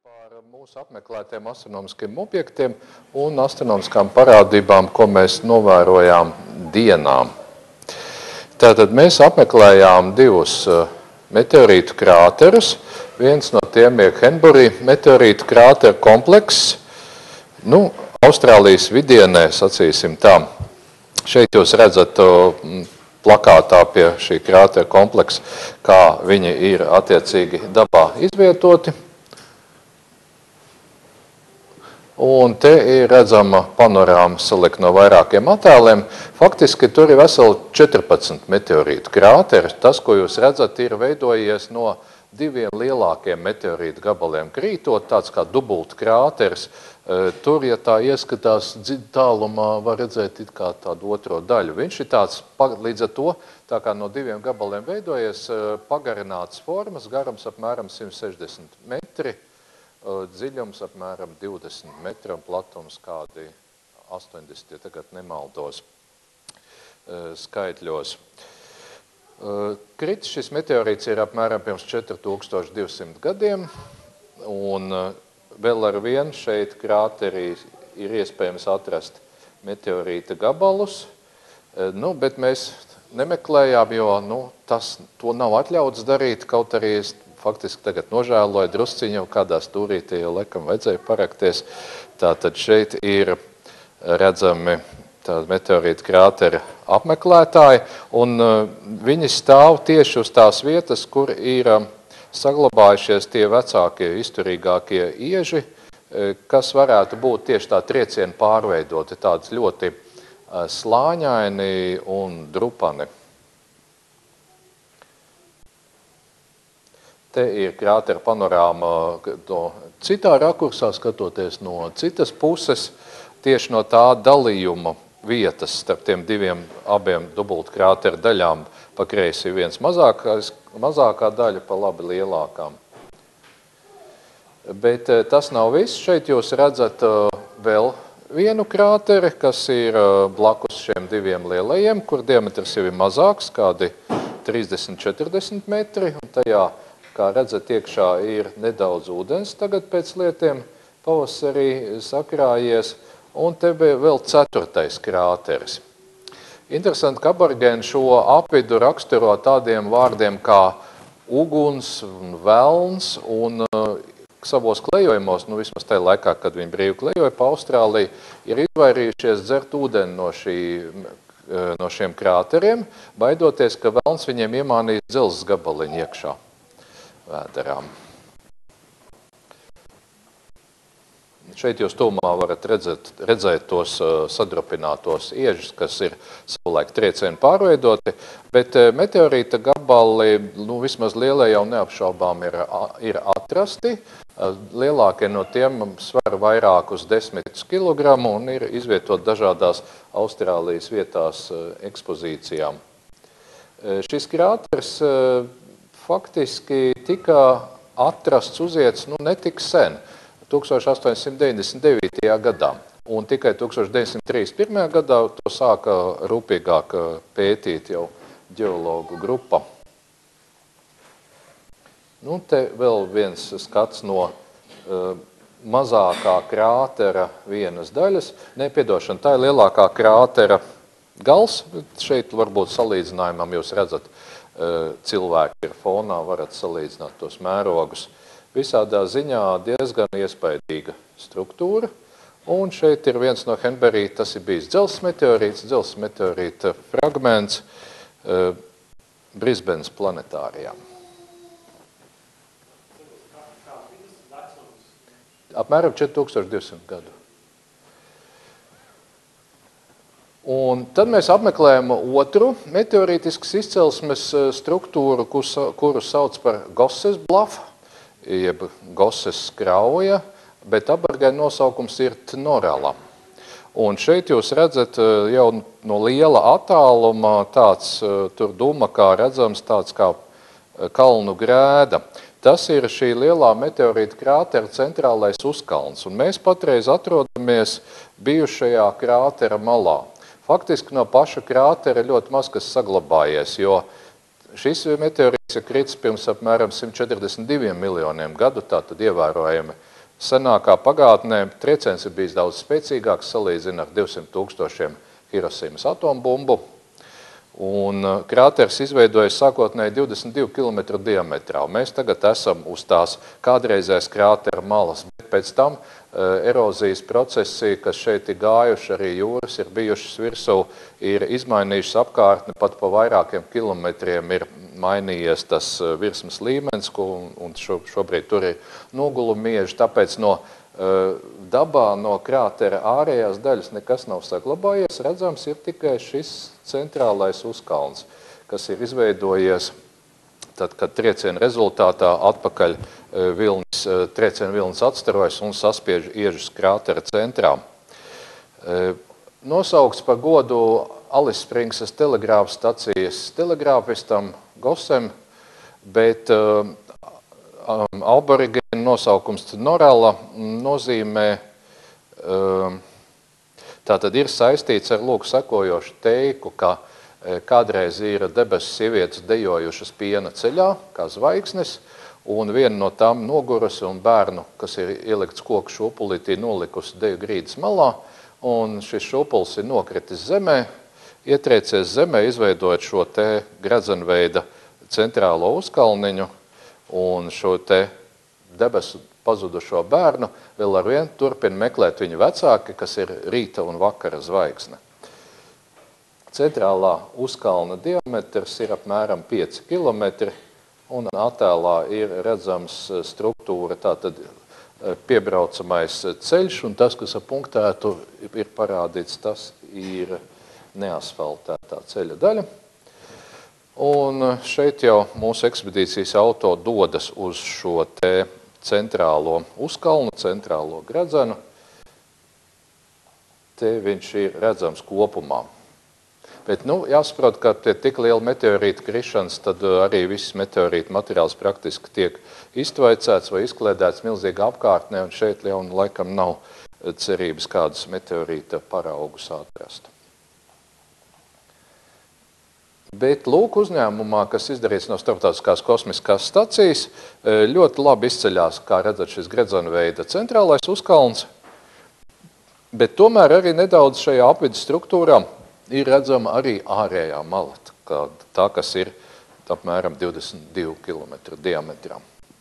par mūsu apmeklētiem astronomiskiem objektiem un astronomiskām parādībām, ko mēs novērojām dienām. Tātad mēs apmeklējām divus meteorītu krāterus. Viens no tiem ir Henbury meteorītu krāteru komplekss. Austrālijas vidienē, sacīsim tā. Šeit jūs redzat plakātā pie šī krātera kompleksa, kā viņi ir attiecīgi dabā izvietoti. Un te ir redzama panorāma salikt no vairākiem attēliem. Faktiski tur ir veseli 14 meteorītu krāteri. Tas, ko jūs redzat, ir veidojies no diviem lielākiem meteorītu gabaliem krītot, tāds kā dubulta krāteris. Tur, ja tā ieskatās tālumā, var redzēt it kā tādu otro daļu. Viņš ir tāds, līdz ar to, tā kā no diviem gabaliem veidojies, pagarināts formas, garums apmēram 160 metri, dziļums apmēram 20 metri un platums kādi 80, ja tagad nemaldos skaitļos. Kritis šis meteorīts ir apmēram pirms 4200 gadiem, un vēl ar vienu šeit krāterī ir iespējams atrast meteorīta gabalus, bet mēs nemeklējām, jo to nav atļauts darīt, kaut arī es faktiski tagad nožēloju drusciņu, jau kādā stūrītī jau laikam vajadzēja parakties. Tātad šeit ir redzami meteorīta krātera apmeklētāji, un viņi stāv tieši uz tās vietas, kur ir saglabājušies tie vecākie, izturīgākie ieži, kas varētu būt tieši tā triecieni pārveidoti, tāds ļoti slāņaini un drupani. Te ir krātera panorāma citā rakursā, skatoties no citas puses, tieši no tā dalījuma vietas starp tiem abiem dubulta krātera daļām. Pa kreisi viens mazākā daļa, pa labi lielākām. Bet tas nav viss. Šeit jūs redzat vēl vienu krāteri, kas ir blakus šiem diviem lielajiem, kur diametrs jau ir mazāks, kādi 30-40 metri. Un tajā, kā redzat, iekšā ir nedaudz ūdens tagad pēc lietiem pavasarī sakrājies. Un te bija vēl 4. krāteris. Interesanti, ka aborigēni šo apvidu raksturo tādiem vārdiem kā uguns un velns, un savos klejojumos, vismaz tajā laikā, kad viņi brīvi klejoja pa Austrāliju, ir izvairījušies dzert ūdeni no šiem krāteriem, baidoties, ka velns viņiem iemānīs dzelzs gabaliņu iekšā vēderām. Šeit jūs tūmā varat redzēt tos sadrupinātos iežus, kas ir savulaik triecieni pārveidoti, bet meteorīta gabali, vismaz lielie jau neapšaubām ir atrasti. Lielākie no tiem sver vairākus 10 kilogramu un ir izvietot dažādās Austrālijas vietās ekspozīcijām. Šis krāters faktiski tika atrasts uziets netik sen. 1899. gadā, un tikai 1931. gadā to sāka rūpīgāk pētīt jau ģeologu grupa. Te vēl viens skats no mazākā krātera vienas daļas. Nepiedošana, tā ir lielākā krātera gals. Šeit varbūt salīdzinājumam jūs redzat cilvēki ir fonā, varat salīdzināt tos mērogus. Visādā ziņā diezgan iespaidīga struktūra. Un šeit ir viens no Henbury, tas ir bijis dzelzs meteorīta fragments Brisbanes planetārijā. Apmēram 4200 gadu. Un tad mēs apmeklējam otru meteorītiskas izcelsmes struktūru, kuru sauc par Gosses Bluff, jeb Gosses krauja, bet aborigēnu nosaukums ir Tnorala. Un šeit jūs redzat jau no liela attāluma tāds, tur duma kā redzams, tāds kā kalnu grēda. Tas ir šī lielā meteorīta krātera centrālais uzkalns, un mēs patreiz atrodamies bijušajā krātera malā. Faktiski no paša krātera ļoti maz kas saglabājies, jo šis meteorīts ir kritis pirms apmēram 142 miljoniem gadu, tātad ievērojami senākā pagātnē trieciens ir bijis daudz spēcīgāks, salīdzina ar 200 000 Hirosimas atombumbu. Un krāteris izveidojas sākotnēji 22 km diametrā. Mēs tagad esam uz tās kādreizēs krātera malas, bet pēc tam erozijas procesi, kas šeit ir gājuši, arī jūras ir bijušas virsū, ir izmainījušas apkārtni, pat pa vairākiem kilometriem ir mainījies tas virsmas līmenis, un šobrīd tur ir nogulumieži, tāpēc no dabā no krātera ārējās daļas nekas nav saglabājies. Redzams ir tikai šis centrālais uzkalns, kas ir izveidojies tad, kad trieciena rezultātā atpakaļ trieciena vilnis atstarojas un saspiež iežus krātera centrā. Nosaukts par godu Alispringsas telegrāfa stacijas telegrāfistam Gosem, bet aborigēna nosaukums Norala nozīmē, tātad ir saistīts ar lūk sekojošu teiku, ka kādreiz ir debesu sievietes dejojušas piena ceļā, kā zvaigznes, un viena no tām nogurusi un bērnu, kas ir ielikts koku šūpulītī, nolikusi deju grīdas malā, un šis šūpulis ir nokritis zemē, ietriecies zemē, izveidojot šo te gredzenveida centrālo uzkalniņu, un šo te debesu pazudušo bērnu vēl ar vienu turpina meklēt viņa vecāki, kas ir rīta un vakara zvaigzne. Centrālā uzkalna diametrs ir apmēram 5 km, un attēlā ir redzams struktūra, tātad piebraucamais ceļš, un tas, kas ar punktētu ir parādīts, tas ir neasfaltētā ceļa daļa. Un šeit jau mūsu ekspedīcijas auto dodas uz šo te centrālo uzkalnu, centrālo gredzenu. Te viņš ir redzams kopumā. Bet, jāsaprot, ka tie tik liela meteorīta krišanas, tad arī viss meteorīta materiāls praktiski tiek iztvaicēts vai izkliedēts milzīgā apkārtnē, un šeit jau laikam nav cerības kādas meteorīta paraugus atrast. Bet lūk uzņēmumā, kas izdarīts no Starptautiskās kosmiskās stacijas, ļoti labi izceļās, kā redzat, šis gredzenveida centrālais uzkalns, bet tomēr arī nedaudz šajā apvidus struktūrā ir redzama arī ārējā mala, tā, kas ir apmēram 22 km diametrā.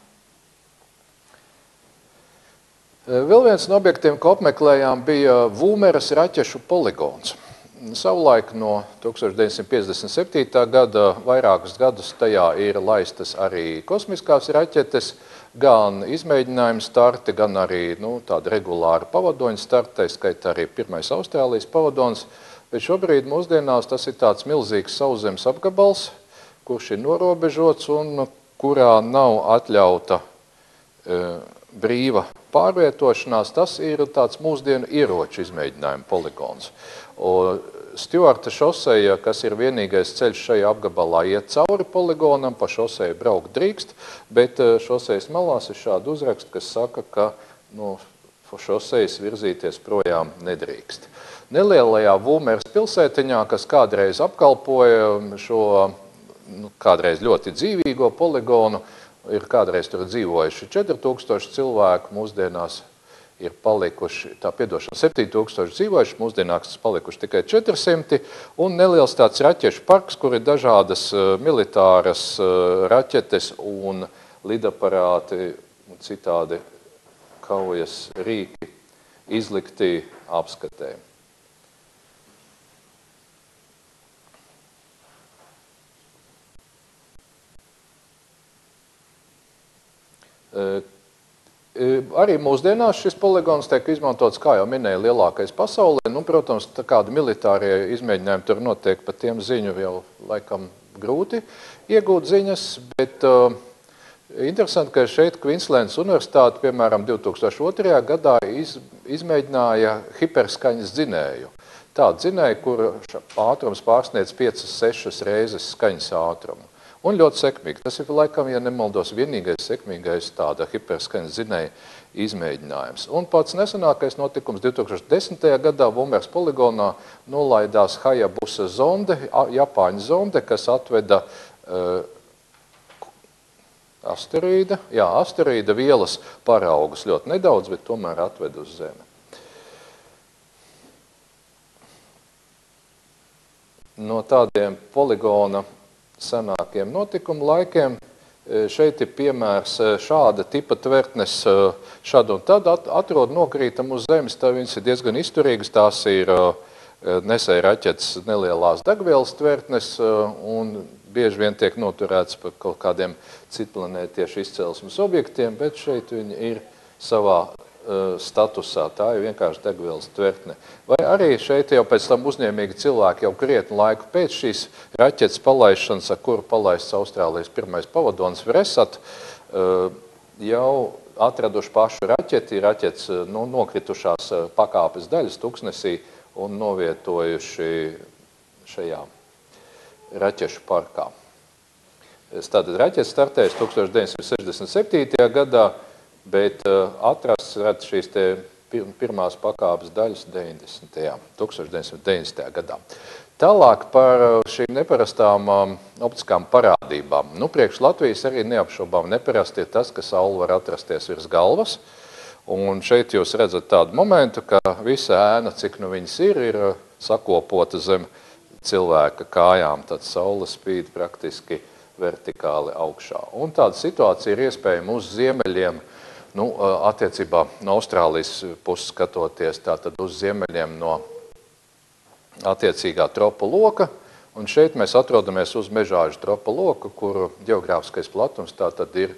Vēl viens no objektiem, ko apmeklējām, bija Vūmeras raķešu poligons. Savulaik no 1957. gada vairākus gadus tajā ir laistas arī kosmiskās raķetes, gan izmēģinājuma starti, gan arī tāda regulāra pavadoņa starta, skaitā arī pirmais Austrālijas pavadonis, bet šobrīd mūsdienās tas ir tāds milzīgs sauszemes apgabals, kurš ir norobežots un kurā nav atļauta brīva pārvietošanās. Tas ir tāds mūsdienu ieroču izmēģinājuma poligons. Stjuarta šoseja, kas ir vienīgais ceļš šajā apgabalā, iet cauri poligonam, pa šoseju braukt drīkst, bet šosejas malās ir šāda uzraksta, kas saka, ka šosejas virzīties projām nedrīkst. Nelielajā Vūmeras pilsētiņā, kas kādreiz apkalpoja šo kādreiz ļoti dzīvīgo poligonu, ir kādreiz tur dzīvojuši 4000 cilvēku, mūsdienās ir palikuši, 7000 dzīvojuši, mūsdienās palikuši tikai 400, un neliels tāds raķešu parks, kur ir dažādas militāras raķetes un lidaparāti un citādi kaujas rīki izlikti apskatē. Arī mūsdienās šis poligons tiek izmantots, kā jau minēja, lielākais pasaulē. Protams, kādi militārie izmēģinājumi tur notiek, par tiem ziņu jau laikam grūti iegūt ziņas, bet interesanti, ka šeit Queenslandas universitāte, piemēram, 2002. gadā izmēģināja hiperskaņas dzinēju. Tādu dzinēju, kur ātrums pārsniedz 5-6 reizes skaņas ātrumu. Un ļoti sekmīgi. Tas ir, laikam, ja nemaldos, vienīgais sekmīgais tāda hiperskaņas dzinēja izmēģinājums. Un pats nesenākais notikums 2010. gadā Vūmeras poligonā nolaidās Hayabusa zonde, Japāņu zonde, kas atveda asteroīda. Jā, asteroīda vielas paraugus ļoti nedaudz, bet tomēr atved uz Zemi. No tādiem poligona senākiem notikumu laikiem šeit ir piemērs šāda tipa tvertnes šad un tad atrod nokrītam uz Zemes. Tā viņas ir diezgan izturīgas, tās ir nesēja raķetes nelielās degvielas tvertnes un bieži vien tiek noturēts par kaut kādiem citplanētiešu izcelsmes objektiem, bet šeit viņi ir savā statusā. Tā ir vienkārši degvielas tvertne. Vai arī šeit jau pēc tam uzņēmīgi cilvēki jau krietnu laiku pēc šīs raķetes palaišanas, ar kuru palaists Austrālijas pirmais pavadonis Vresat, jau atraduši pašu raķeti, raķetes nokritušās pakāpes daļas tuksnesī un novietojuši šajā raķešu parkā. Tātad raķetes startējas 1967. gadā, bet atrasts redz šīs te pirmās pakāpes daļas 1990. gadā. Tālāk par šīm neparastām optiskām parādībām. Priekš Latvijas arī neapšaubām neparasti ir tas, ka Saule var atrasties virs galvas. Un šeit jūs redzat tādu momentu, ka visa ēna, cik nu viņas ir sakopota zem cilvēka kājām. Tad Saule spīd praktiski vertikāli augšā. Un tāda situācija ir iespējama uz ziemeļiem, attiecībā no Austrālijas puses skatoties, tātad uz ziemeļiem no attiecīgā tropu loka. Un šeit mēs atrodamies uz mežāžu tropa loka, kuru geogrāfiskais platums tātad ir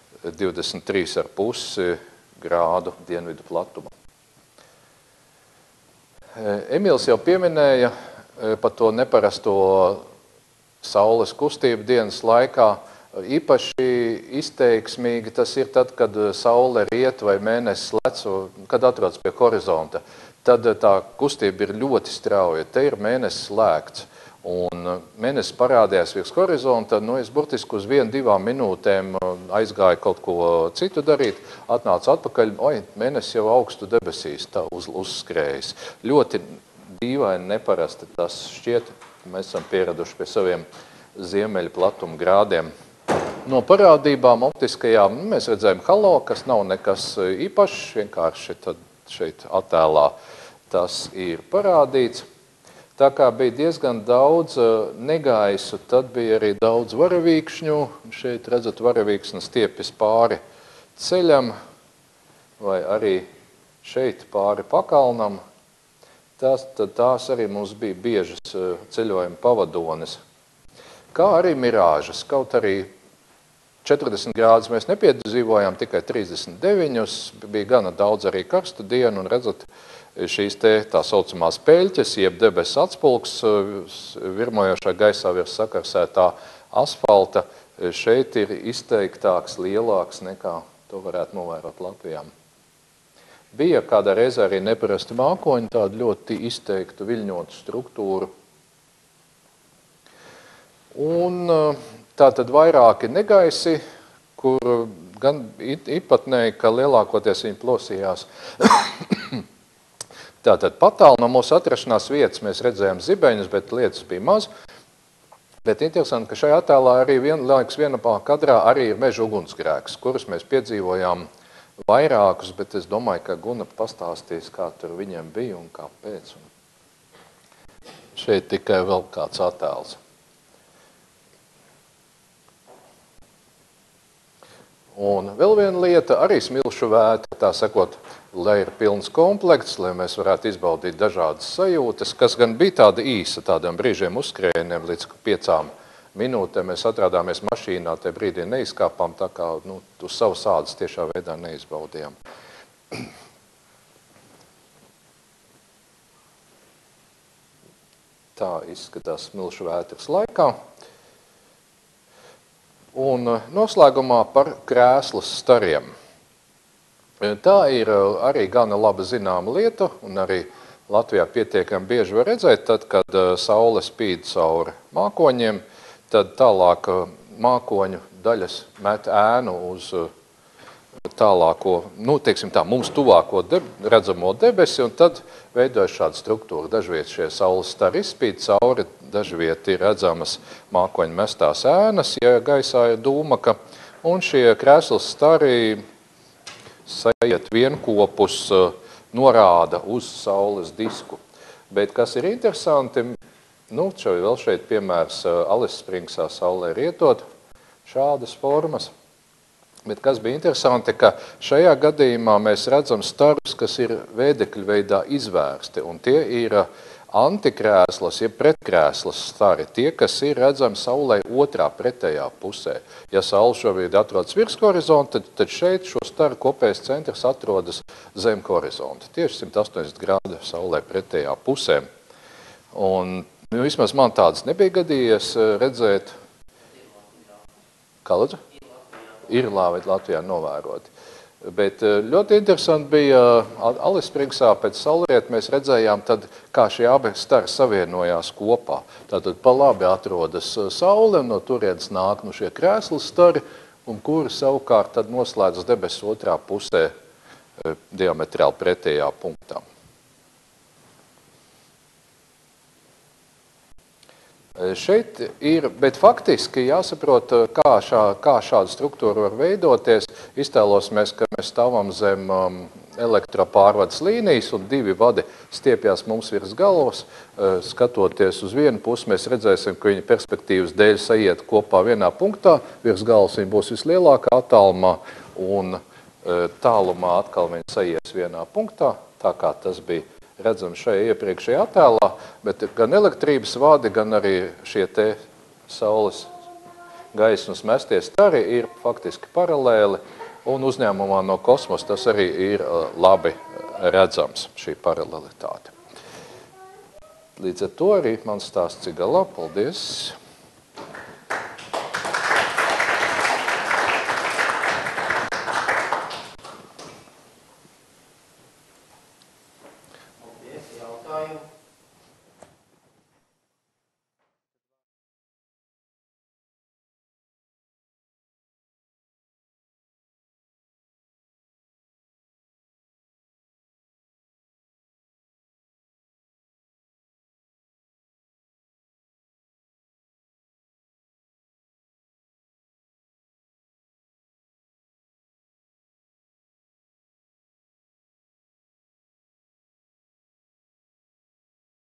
23,5 grādu dienvidu platuma. Emīls jau pieminēja par to neparasto Saules kustību dienas laikā. Īpaši izteiksmīgi tas ir tad, kad Saule riet vai mēnesis lec, kad atrodas pie horizonta. Tad tā kustība ir ļoti strauja. Te ir mēnesis lēkts. Un mēnesis parādījās virs horizonta, es burtiski uz 1-2 minūtēm aizgāju kaut ko citu darīt, atnācu atpakaļ, mēnesis jau augstu debesīs tā uzskrējis. Ļoti dīvaini neparasti tas šķiet, mēs esam pieraduši pie saviem ziemeļu platuma grādiem. No parādībām optiskajām mēs redzējām halo, kas nav nekas īpašs, vienkārši tad šeit attēlā tas ir parādīts. Tā kā bija diezgan daudz negaisu, tad bija arī daudz varavīkšņu. Šeit redzat varavīksnes stiepjas pāri ceļam, vai arī šeit pāri pakalnam. Tās arī mums bija biežas ceļojuma pavadones. Kā arī mirāžas, kaut arī 40 grādus mēs nepiedzīvojām, tikai 39, bija gana daudz arī karstu dienu, un redzat, šīs tā saucamās peļķes, jeb debesu atspulks, virmojošā gaisā virs sakarsētā asfalta, šeit ir izteiktāks, lielāks nekā to varētu novērot Latvijā. Bija kādā reizē arī neparasti mākoņi, tādu ļoti izteiktu viļņotu struktūru. Un tātad vairāki negaisi, kur gan īpatnēji, ka lielākoties viņi plosījās. Tātad patāli no mūsu atrašanās vietas mēs redzējām zibeņus, bet lietas bija maz. Bet interesanti, ka šajā attēlā arī vienā kadrā arī ir meža ugunsgrēks, kurus mēs piedzīvojām vairākus, bet es domāju, ka Guna pastāstīs, kā tur viņiem bija un kāpēc. Šeit tikai vēl kāds attēls. Un vēl viena lieta, arī smilšu vētra, tā sakot, lai ir pilns komplekts, lai mēs varētu izbaudīt dažādas sajūtas, kas gan bija tāda īsa, tādiem brīžiem uzskrējieniem līdz 5 minūtēm. Mēs atrādāmies mašīnā, tajā brīdī neizkāpām, tā kā uz savas ādas tiešā veidā neizbaudījām. Tā izskatās smilšu vētras laikā. Un noslēgumā par krēslas stariem. Tā ir arī gana laba zināma lieta, un arī Latvijā pietiekami bieži var redzēt, tad, kad Saule spīd cauri mākoņiem, tad tālāk mākoņu daļas met ēnu uz tālāko, teiksim tā, mums tuvāko redzamo debesi, un tad veidojas šāda struktūra. Dažviet šie Saules stari izspīd cauri, dažviet ir redzamas mākoņu mestās ēnas, ja gaisā ir dūmaka, un šie krēsls stari sajiet vienkopus, norāda uz Saules disku. Bet kas ir interesanti, vēl šeit piemērs Alice Springsā Saulē rietot, šādas formas. Bet kas bija interesanti, ka šajā gadījumā mēs redzam starus, kas ir vēdekļu veidā izvērsti, un tie ir antikrēslas, ja pretkrēslas stari, tie, kas ir redzami Saulē otrā pretējā pusē. Ja Saule šobrīd atrodas virs horizonta, tad šeit šo staru kopējais centrs atrodas zem horizonta. Tieši 180 grādi Saulē pretējā pusē. Un vismaz man tādas nebija gadījies redzēt. Kā lūdzu? Ir Latvijā novēroti. Bet ļoti interesanti bija Alice Springsā pēc saulrieta mēs redzējām, tad, kā šie abi stari savienojās kopā. Tātad pa labi atrodas Saule, un no turienes nāk šie krēslu stari, un kuri savukārt tad noslēdzas debesu otrā pusē diametrāli pretējā punktā. Šeit ir, bet faktiski jāsaprot, kā šāda struktūra var veidoties. Iztēlosimies, ka mēs stāvam zem elektropārvades līnijas un divi vadi stiepjās mums virs galvas. Skatoties uz vienu pusi, mēs redzēsim, ka viņi perspektīvas dēļ saiet kopā vienā punktā. Virs galvas viņi būs vislielākā attālumā un tālumā atkal viņi saies vienā punktā, tā kā tas bija redzam šajā iepriekšējā attēlā, bet gan elektrības vadi, gan arī šie te Saules gaismas mestie stari ir faktiski paralēli, un uzņēmumā no kosmosa tas arī ir labi redzams, šī paralelitāte. Līdz ar to arī mans stāsts ir galā. Paldies! Jautājumu.